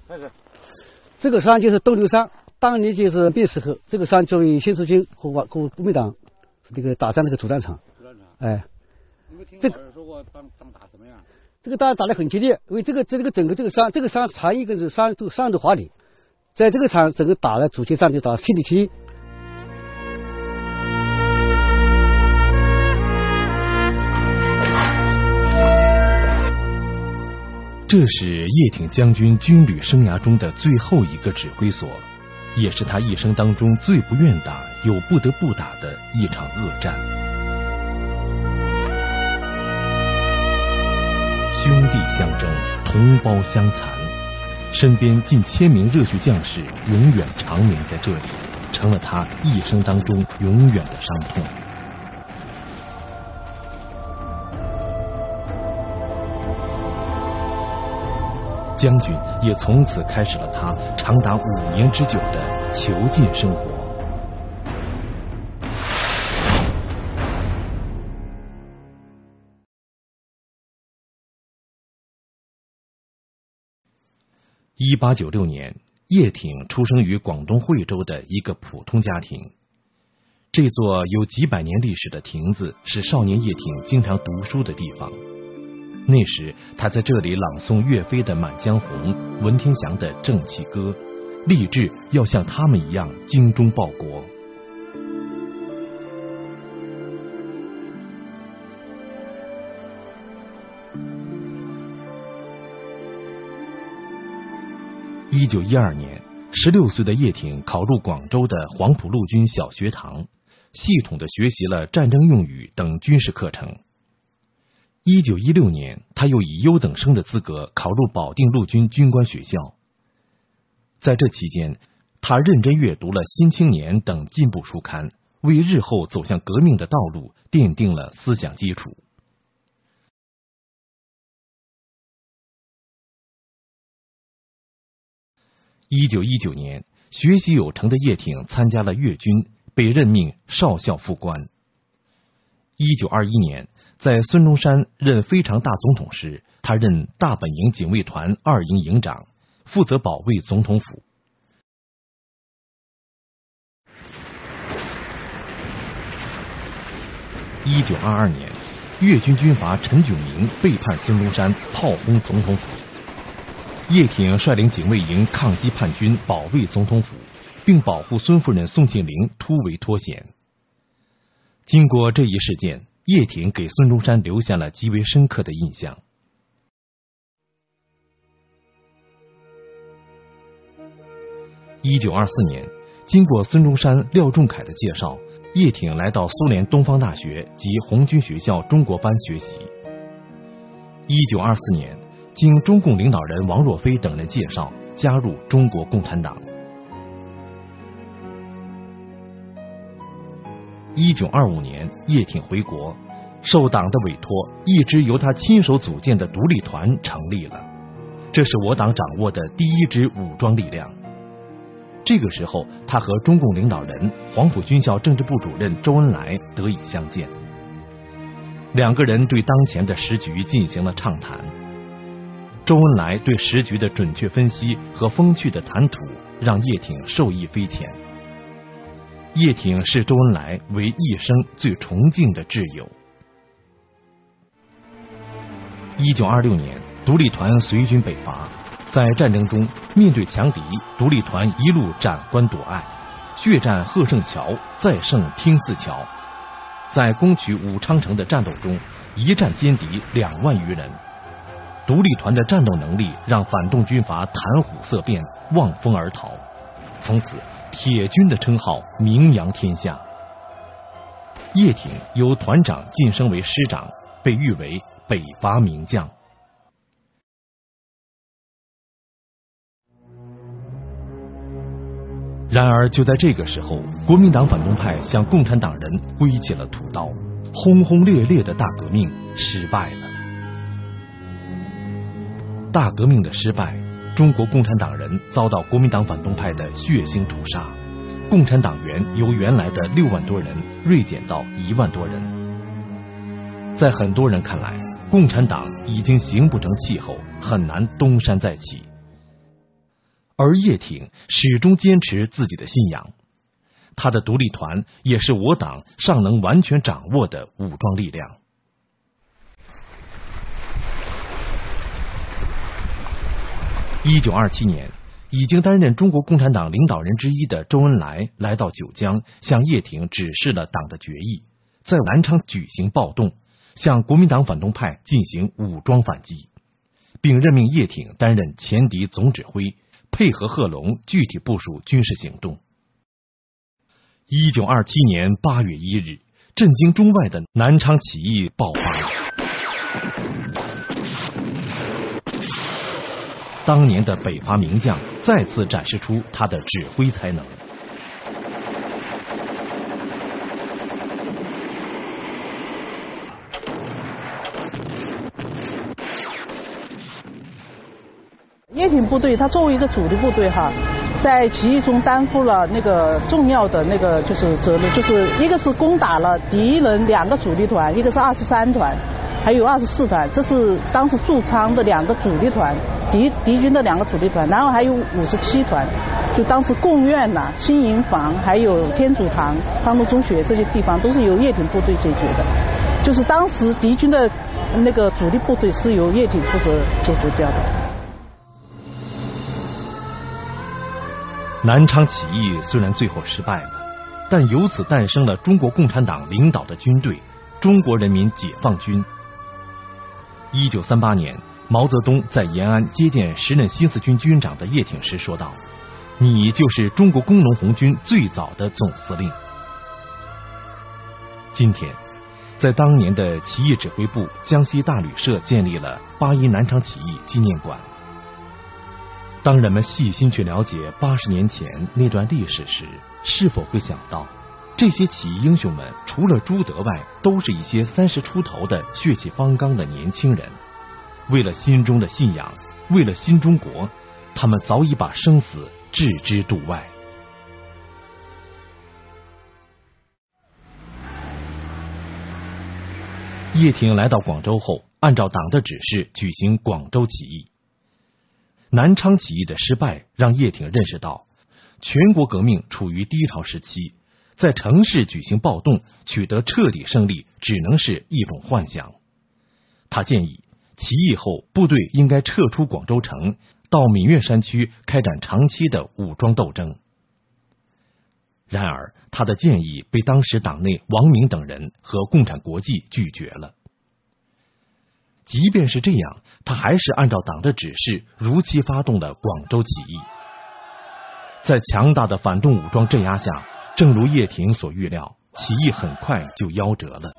这个山就是斗牛山，当年就是那时候，这个山作为新四军和国民党这个打仗那个主战场。哎，这个说过当打什么样？这个打得很激烈，因为这个整个这个山长一个是山都华里，在这个场整个打了主决战就打7比7。 这是叶挺将军军旅生涯中的最后一个指挥所，也是他一生当中最不愿打又不得不打的一场恶战。兄弟相争，同胞相残，身边近1000名热血将士永远长眠在这里，成了他一生当中永远的伤痛。将军也从此开始了他长达5年之久的囚禁生活。1896年，叶挺出生于广东惠州的一个普通家庭。这座有几百年历史的亭子是少年叶挺经常读书的地方。那时他在这里朗诵岳飞的《满江红》，文天祥的《正气歌》，立志要像他们一样精忠报国。1912年，16岁的叶挺考入广州的黄埔陆军小学堂，系统的学习了战争用语等军事课程。1916年，他又以优等生的资格考入保定陆军军官学校。在这期间，他认真阅读了《新青年》等进步书刊，为日后走向革命的道路奠定了思想基础。1919年，学习有成的叶挺参加了粤军，被任命少校副官。1921年，在孙中山任非常大总统时，他任大本营警卫团2营营长，负责保卫总统府。1922年，粤军军阀陈炯明背叛孙中山，炮轰总统府。叶挺率领警卫营抗击叛军，保卫总统府，并保护孙夫人宋庆龄突围脱险。经过这一事件，叶挺给孙中山留下了极为深刻的印象。1924年，经过孙中山、廖仲恺的介绍，叶挺来到苏联东方大学及红军学校中国班学习。1924年，经中共领导人王若飞等人介绍，加入中国共产党。1925年，叶挺回国，受党的委托，一支由他亲手组建的独立团成立了。这是我党掌握的第一支武装力量。这个时候，他和中共领导人、黄埔军校政治部主任周恩来得以相见。2个人对当前的时局进行了畅谈。周恩来对时局的准确分析和风趣的谈吐，让叶挺受益匪浅。叶挺视周恩来为一生最崇敬的挚友。1926年，独立团随军北伐，在战争中面对强敌，独立团一路斩关夺隘，血战贺胜桥，再胜听泗桥。在攻取武昌城的战斗中，一战歼敌2万余人。独立团的战斗能力让反动军阀谈虎色变，望风而逃，从此铁军的称号名扬天下。叶挺由团长晋升为师长，被誉为北伐名将。然而就在这个时候，国民党反动派向共产党人挥起了屠刀，轰轰烈烈的大革命失败了。大革命的失败，中国共产党人遭到国民党反动派的血腥屠杀，共产党员由原来的6万多人锐减到1万多人。在很多人看来，共产党已经形不成气候，很难东山再起。 而叶挺始终坚持自己的信仰。他的独立团也是我党尚能完全掌握的武装力量。1927年，已经担任中国共产党领导人之一的周恩来来到九江，向叶挺指示了党的决议，在南昌举行暴动，向国民党反动派进行武装反击，并任命叶挺担任前敌总指挥，配合贺龙具体部署军事行动。1927年8月1日，震惊中外的南昌起义爆发了。当年的北伐名将再次展示出他的指挥才能。 叶挺部队，它作为一个主力部队哈，在起义中担负了那个重要的那个就是责任，就是一个是攻打了敌人2个主力团，一个是23团，还有24团，这是当时驻昌的2个主力团，敌军的2个主力团，然后还有57团，就当时贡院呐、新营房、还有天主堂、康路中学这些地方都是由叶挺部队解决的，就是当时敌军的那个主力部队是由叶挺负责解决掉的。 南昌起义虽然最后失败了，但由此诞生了中国共产党领导的军队——中国人民解放军。1938年，毛泽东在延安接见时任新四军军长的叶挺时说道：“你就是中国工农红军最早的总司令。”今天，在当年的起义指挥部江西大旅社建立了8·1南昌起义纪念馆。当人们细心去了解80年前那段历史时，是否会想到，这些起义英雄们除了朱德外，都是一些30出头的血气方刚的年轻人。为了心中的信仰，为了新中国，他们早已把生死置之度外。叶挺来到广州后，按照党的指示举行广州起义。南昌起义的失败让叶挺认识到，全国革命处于低潮时期，在城市举行暴动取得彻底胜利只能是一种幻想。他建议起义后部队应该撤出广州城，到闽粤山区开展长期的武装斗争。然而他的建议被当时党内王明等人和共产国际拒绝了。即便是这样，他还是按照党的指示如期发动了广州起义。在强大的反动武装镇压下，正如叶挺所预料，起义很快就夭折了。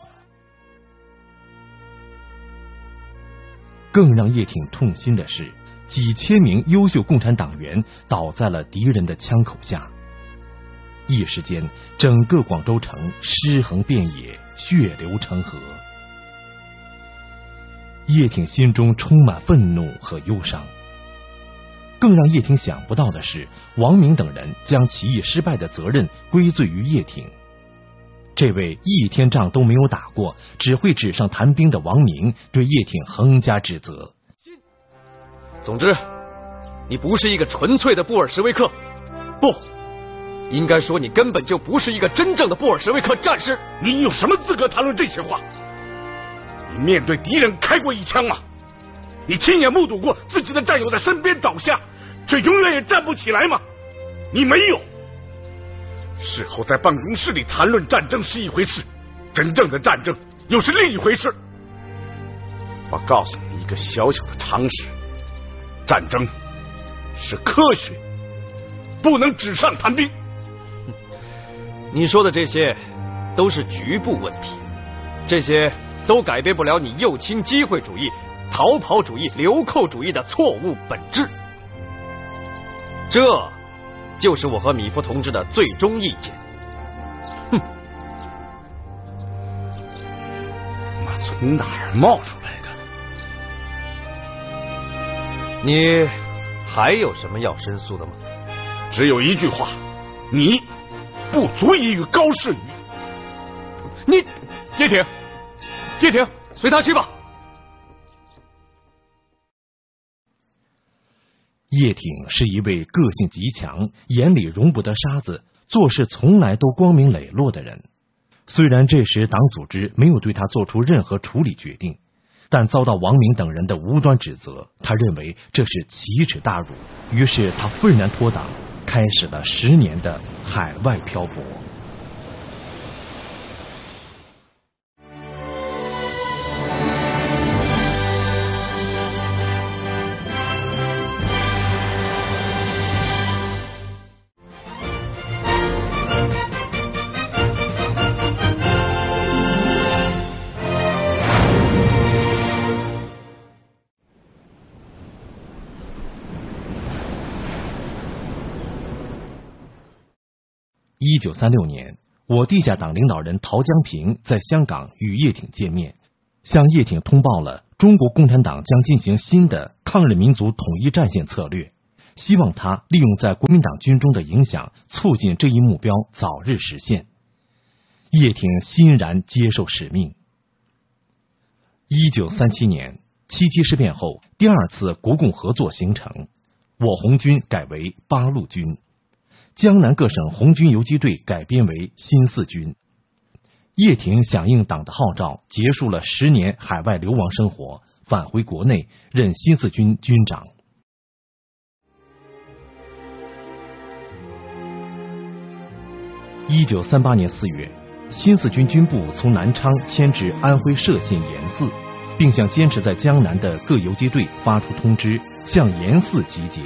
更让叶挺痛心的是，几千名优秀共产党员倒在了敌人的枪口下。一时间，整个广州城尸横遍野，血流成河。叶挺心中充满愤怒和忧伤。更让叶挺想不到的是，王明等人将起义失败的责任归罪于叶挺。这位一天仗都没有打过，只会纸上谈兵的王明对叶挺横加指责。 总之，你不是一个纯粹的布尔什维克，不，应该说你根本就不是一个真正的布尔什维克战士。 你有什么资格谈论这些话？你面对敌人开过一枪吗？你亲眼目睹过自己的战友在身边倒下，却永远也站不起来吗？你没有。事后在办公室里谈论战争是一回事，真正的战争又是另一回事。我告诉你一个小小的常识，战争是科学，不能纸上谈兵。 你说的这些都是局部问题，这些都改变不了你右倾机会主义、逃跑主义、流寇主义的错误本质。这就是我和米夫同志的最终意见。哼，妈从哪儿冒出来的？你还有什么要申诉的吗？ 只有一句话，你不足以与高士语。 你叶挺，叶挺，随他去吧。 叶挺是一位个性极强、眼里容不得沙子、做事从来都光明磊落的人。虽然这时党组织没有对他做出任何处理决定，但遭到王明等人的无端指责，他认为这是奇耻大辱，于是他愤然脱党，开始了10年的海外漂泊。1936年，我地下党领导人陶江平在香港与叶挺见面，向叶挺通报了中国共产党将进行新的抗日民族统一战线策略，希望他利用在国民党军中的影响，促进这一目标早日实现。叶挺欣然接受使命。1937年，77事变后，第2次国共合作形成，我红军改为8路军。江南各省红军游击队改编为新四军。叶挺响应党的号召，结束了10年海外流亡生活，返回国内任新四军军长。1938年4月，新四军军部从南昌迁至安徽歙县盐寺，并向坚持在江南的各游击队发出通知，向盐寺集结。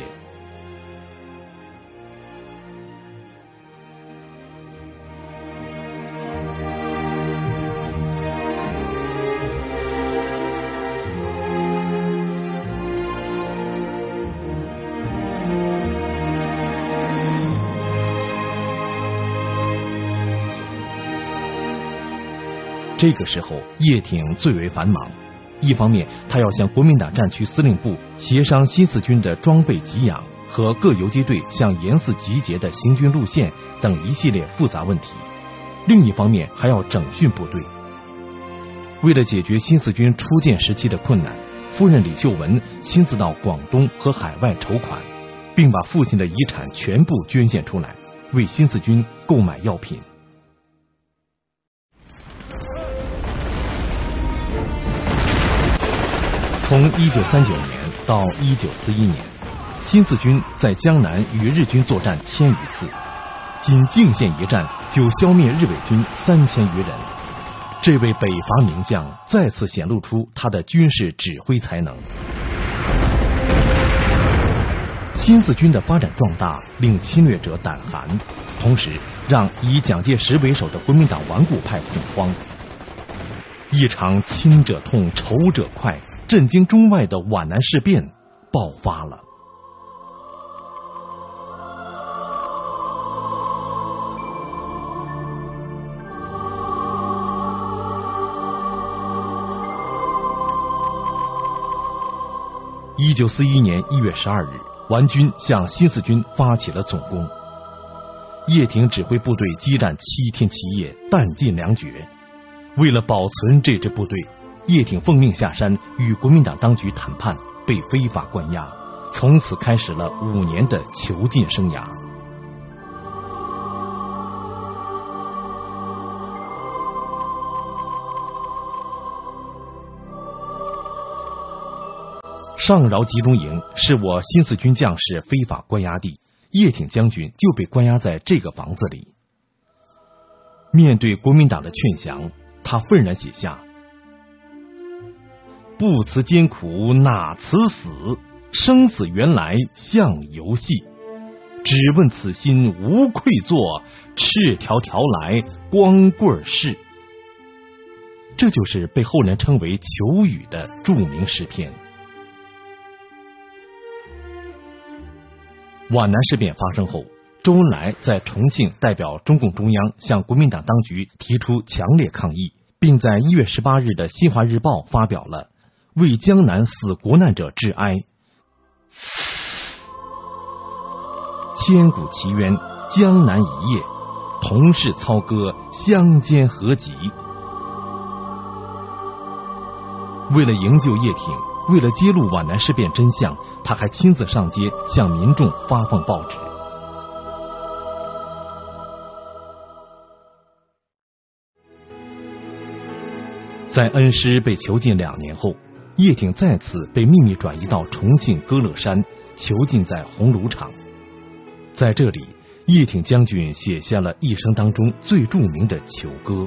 这个时候，叶挺最为繁忙。一方面，他要向国民党战区司令部协商新四军的装备给养和各游击队向盐寺集结的行军路线等一系列复杂问题；另一方面，还要整训部队。为了解决新四军初建时期的困难，夫人李秀文亲自到广东和海外筹款，并把父亲的遗产全部捐献出来，为新四军购买药品。从1939年到1941年，新四军在江南与日军作战1000余次，仅泾县一战就消灭日伪军3000余人。这位北伐名将再次显露出他的军事指挥才能。新四军的发展壮大令侵略者胆寒，同时让以蒋介石为首的国民党顽固派恐慌。一场亲者痛，仇者快，震惊中外的皖南事变爆发了。1941年1月12日，皖军向新四军发起了总攻。叶挺指挥部队激战7天7夜，弹尽粮绝。为了保存这支部队，叶挺奉命下山与国民党当局谈判，被非法关押，从此开始了5年的囚禁生涯。上饶集中营是我新四军将士非法关押地，叶挺将军就被关押在这个房子里。面对国民党的劝降，他愤然写下：不辞艰苦哪辞死，生死原来像游戏，只问此心无愧作，赤条条来光棍事。这就是被后人称为求雨的著名诗篇。皖南事变发生后，周恩来在重庆代表中共中央向国民党当局提出强烈抗议，并在1月18日的《新华日报》发表了为江南死国难者致哀，千古奇冤，江南一夜，同是操戈，相煎何急。为了营救叶挺， 为了揭露皖南事变真相，他还亲自上街向民众发放报纸。在恩施被囚禁2年后，叶挺再次被秘密转移到重庆歌乐山，囚禁在红炉场。在这里，叶挺将军写下了一生当中最著名的囚歌：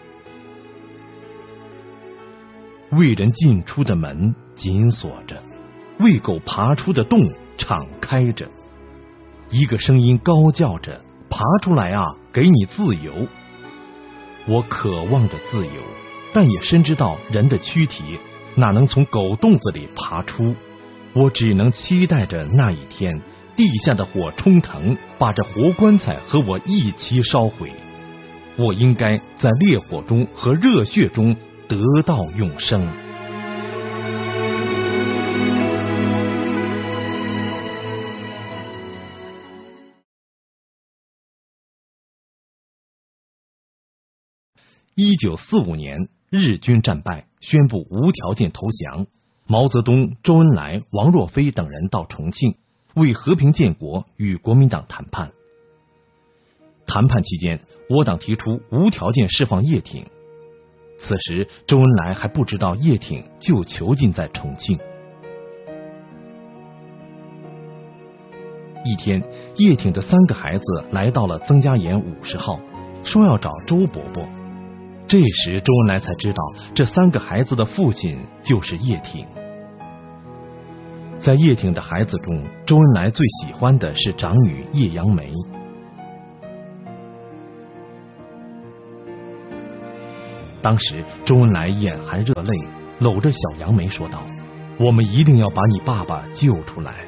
为人进出的门紧锁着，为狗爬出的洞敞开着，一个声音高叫着：爬出来啊，给你自由。我渴望着自由，但也深知到人的躯体哪能从狗洞子里爬出，我只能期待着那一天，地下的火冲腾，把这活棺材和我一起烧毁。我应该在烈火中和热血中得到永生。1945年，日军战败，宣布无条件投降。毛泽东、周恩来、王若飞等人到重庆，为和平建国与国民党谈判。谈判期间，我党提出无条件释放叶挺。此时，周恩来还不知道叶挺就囚禁在重庆。一天，叶挺的3个孩子来到了曾家岩50号，说要找周伯伯。这时，周恩来才知道这3个孩子的父亲就是叶挺。在叶挺的孩子中，周恩来最喜欢的是长女叶杨梅。当时，周恩来眼含热泪，搂着小杨梅说道：“我们一定要把你爸爸救出来。”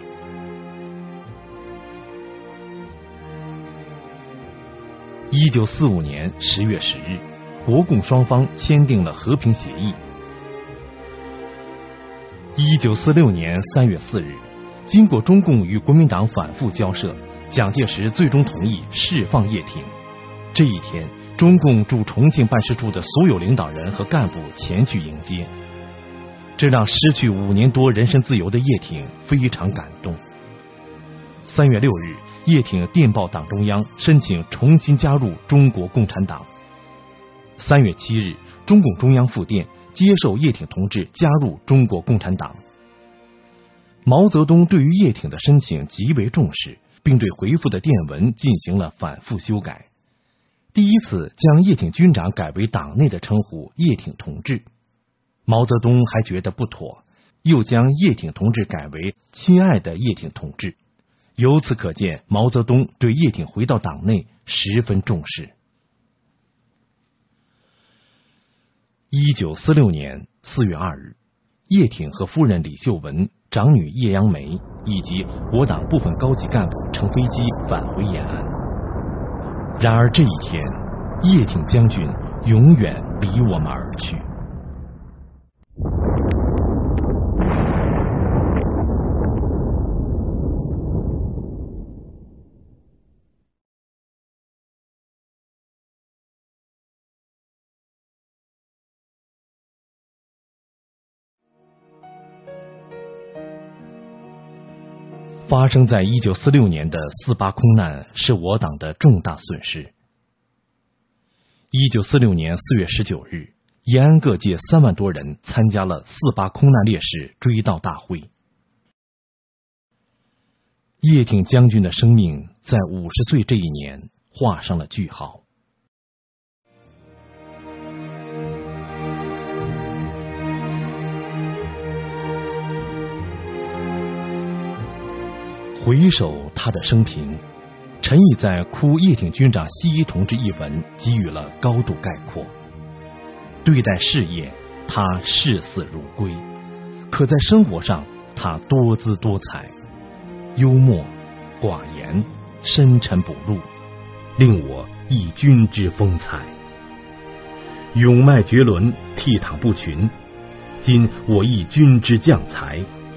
1945年10月10日，国共双方签订了和平协议。1946年3月4日，经过中共与国民党反复交涉，蒋介石最终同意释放叶挺。这一天，中共驻重庆办事处的所有领导人和干部前去迎接，这让失去5年多人身自由的叶挺非常感动。3月6日，叶挺电报党中央，申请重新加入中国共产党。3月7日，中共中央复电接受叶挺同志加入中国共产党。毛泽东对于叶挺的申请极为重视，并对回复的电文进行了反复修改。第一次将叶挺军长改为党内的称呼叶挺同志，毛泽东还觉得不妥，又将叶挺同志改为亲爱的叶挺同志。由此可见，毛泽东对叶挺回到党内十分重视。1946年4月2日，叶挺和夫人李秀文、长女叶杨梅以及我党部分高级干部乘飞机返回延安。然而这一天，叶挺将军永远离我们而去。发生在1946年的4·8空难是我党的重大损失。1946年4月19日，延安各界3万多人参加了4·8空难烈士追悼大会。叶挺将军的生命在50岁这一年画上了句号。回首他的生平，陈毅在《哭叶挺军长西一同志》一文给予了高度概括。对待事业，他视死如归；可在生活上，他多姿多彩，幽默、寡言、深沉不露，令我忆君之风采。永迈绝伦，倜傥不群，今我忆君之将才。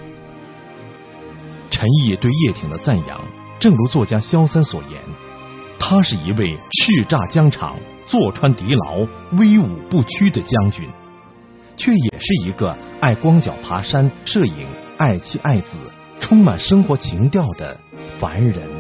陈毅对叶挺的赞扬，正如作家萧三所言，他是一位叱咤疆场、坐穿敌牢、威武不屈的将军。 却也是一个爱光脚爬山、摄影、爱妻爱子、充满生活情调的凡人。